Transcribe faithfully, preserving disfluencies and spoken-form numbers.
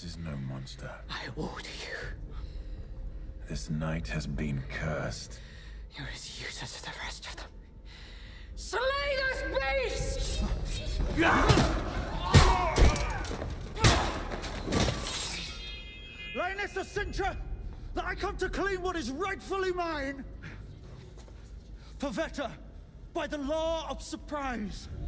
is no monster. I order you. This night has been cursed. You're as useless as the rest of them. Slay this beast! Lioness of Sintra, that I come to claim what is rightfully mine. Pavetta, by the law of surprise.